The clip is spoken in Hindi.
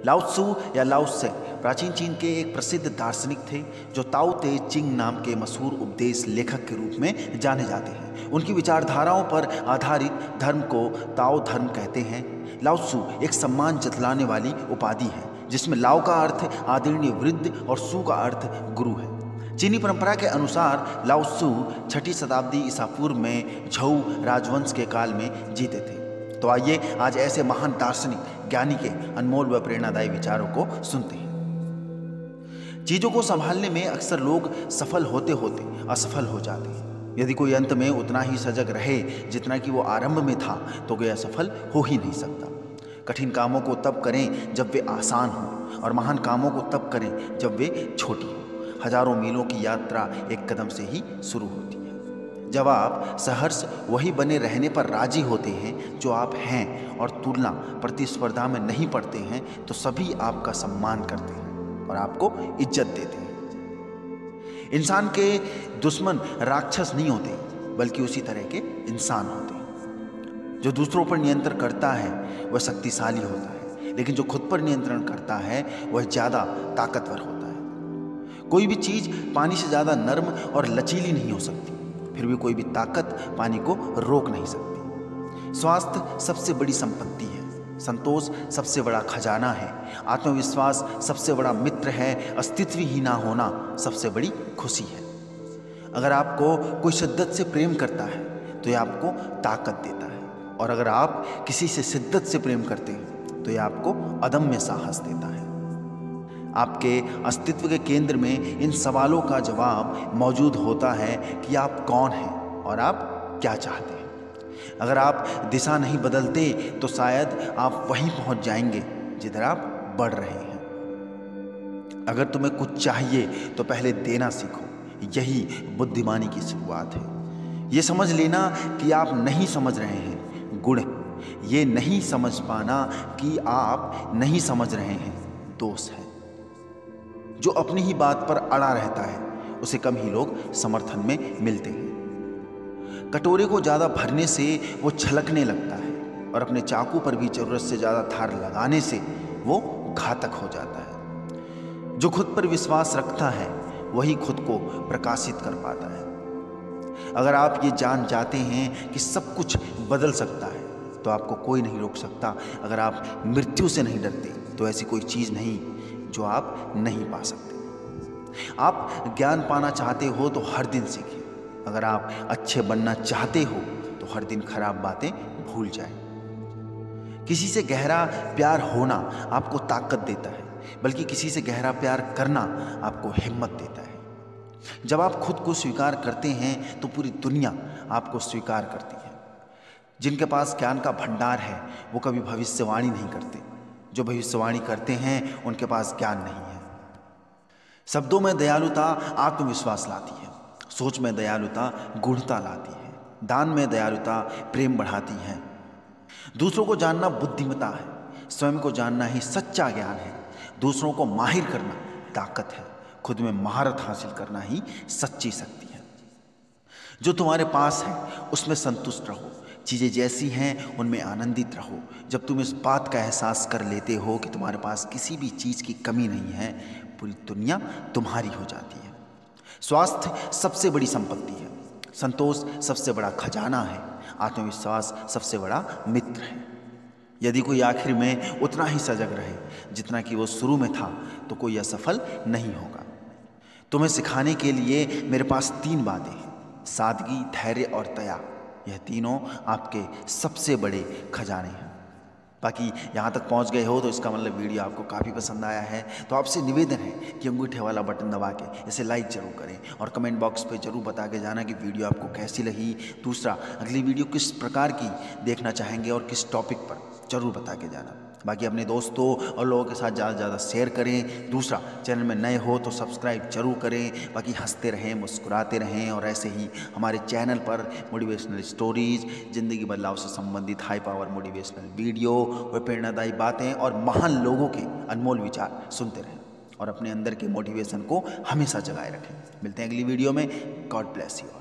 लाओ त्सु या लाओ त्से प्राचीन चीन के एक प्रसिद्ध दार्शनिक थे जो ताओ ते चिंग नाम के मशहूर उपदेश लेखक के रूप में जाने जाते हैं। उनकी विचारधाराओं पर आधारित धर्म को ताओ धर्म कहते हैं। लाओ त्सु एक सम्मान जतलाने वाली उपाधि है जिसमें लाओ का अर्थ आदरणीय वृद्ध और सु का अर्थ गुरु है। चीनी परंपरा के अनुसार लाओ त्सु 6ठी शताब्दी ईसा पूर्व में झोउ राजवंश के काल में जीते थे। तो आइए आज ऐसे महान दार्शनिक ज्ञानी के अनमोल व प्रेरणादायी विचारों को सुनते हैं। चीजों को संभालने में अक्सर लोग सफल होते होते असफल हो जाते हैं। यदि कोई अंत में उतना ही सजग रहे जितना कि वो आरंभ में था तो कोई असफल हो ही नहीं सकता। कठिन कामों को तब करें जब वे आसान हों और महान कामों को तब करें जब वे छोटी हों। हजारों मीलों की यात्रा एक कदम से ही शुरू होती है। जब आप सहर्ष वही बने रहने पर राजी होते हैं जो आप हैं और तुलना प्रतिस्पर्धा में नहीं पड़ते हैं तो सभी आपका सम्मान करते हैं और आपको इज्जत देते हैं। इंसान के दुश्मन राक्षस नहीं होते बल्कि उसी तरह के इंसान होते हैं। जो दूसरों पर नियंत्रण करता है वह शक्तिशाली होता है, लेकिन जो खुद पर नियंत्रण करता है वह ज़्यादा ताकतवर होता है। कोई भी चीज़ पानी से ज़्यादा नर्म और लचीली नहीं हो सकती, फिर भी कोई भी ताकत पानी को रोक नहीं सकती। स्वास्थ्य सबसे बड़ी संपत्ति है, संतोष सबसे बड़ा खजाना है, आत्मविश्वास सबसे बड़ा मित्र है, अस्तित्व ही ना होना सबसे बड़ी खुशी है। अगर आपको कोई शिद्दत से प्रेम करता है तो यह आपको ताकत देता है, और अगर आप किसी से शिद्दत से प्रेम करते हैं तो यह आपको अदम्य साहस देता है। आपके अस्तित्व के केंद्र में इन सवालों का जवाब मौजूद होता है कि आप कौन हैं और आप क्या चाहते हैं। अगर आप दिशा नहीं बदलते तो शायद आप वहीं पहुंच जाएंगे जिधर आप बढ़ रहे हैं। अगर तुम्हें कुछ चाहिए तो पहले देना सीखो, यही बुद्धिमानी की शुरुआत है। ये समझ लेना कि आप नहीं समझ रहे हैं गुण, ये नहीं समझ पाना कि आप नहीं समझ रहे हैं दोष है। जो अपनी ही बात पर अड़ा रहता है उसे कम ही लोग समर्थन में मिलते हैं। कटोरे को ज़्यादा भरने से वो छलकने लगता है और अपने चाकू पर भी ज़रूरत से ज़्यादा धार लगाने से वो घातक हो जाता है। जो खुद पर विश्वास रखता है वही खुद को प्रकाशित कर पाता है। अगर आप ये जान जाते हैं कि सब कुछ बदल सकता है तो आपको कोई नहीं रोक सकता। अगर आप मृत्यु से नहीं डरते तो ऐसी कोई चीज़ नहीं जो आप नहीं पा सकते। आप ज्ञान पाना चाहते हो तो हर दिन सीखें। अगर आप अच्छे बनना चाहते हो तो हर दिन खराब बातें भूल जाएं। किसी से गहरा प्यार होना आपको ताकत देता है, बल्कि किसी से गहरा प्यार करना आपको हिम्मत देता है। जब आप खुद को स्वीकार करते हैं तो पूरी दुनिया आपको स्वीकार करती है। जिनके पास ज्ञान का भंडार है वो कभी भविष्यवाणी नहीं करते, जो भविष्यवाणी करते हैं उनके पास ज्ञान नहीं है। शब्दों में दयालुता आत्मविश्वास लाती है, सोच में दयालुता गूढ़ता लाती है, दान में दयालुता प्रेम बढ़ाती है। दूसरों को जानना बुद्धिमता है, स्वयं को जानना ही सच्चा ज्ञान है। दूसरों को माहिर करना ताकत है, खुद में महारत हासिल करना ही सच्ची शक्ति है। जो तुम्हारे पास है उसमें संतुष्ट रहो, चीज़ें जैसी हैं उनमें आनंदित रहो। जब तुम इस बात का एहसास कर लेते हो कि तुम्हारे पास किसी भी चीज़ की कमी नहीं है, पूरी दुनिया तुम्हारी हो जाती है। स्वास्थ्य सबसे बड़ी संपत्ति है, संतोष सबसे बड़ा खजाना है, आत्मविश्वास सबसे बड़ा मित्र है। यदि कोई आखिर में उतना ही सजग रहे जितना कि वो शुरू में था तो कोई असफल नहीं होगा। तुम्हें सिखाने के लिए मेरे पास 3 बातें हैं, सादगी, धैर्य और दया। यह तीनों आपके सबसे बड़े खजाने हैं। बाकी यहाँ तक पहुँच गए हो तो इसका मतलब वीडियो आपको काफ़ी पसंद आया है। तो आपसे निवेदन है कि अंगूठे वाला बटन दबा के इसे लाइक जरूर करें और कमेंट बॉक्स पे जरूर बता के जाना कि वीडियो आपको कैसी लगी। दूसरा, अगली वीडियो किस प्रकार की देखना चाहेंगे और किस टॉपिक पर जरूर बता के जाना। बाकी अपने दोस्तों और लोगों के साथ ज़्यादा से ज़्यादा शेयर करें। दूसरा, चैनल में नए हो तो सब्सक्राइब जरूर करें। बाकी हंसते रहें, मुस्कुराते रहें और ऐसे ही हमारे चैनल पर मोटिवेशनल स्टोरीज, ज़िंदगी बदलाव से संबंधित हाई पावर मोटिवेशनल वीडियो व प्रेरणादायी बातें और महान लोगों के अनमोल विचार सुनते रहें और अपने अंदर के मोटिवेशन को हमेशा जगाए रखें। मिलते हैं अगली वीडियो में। God bless you.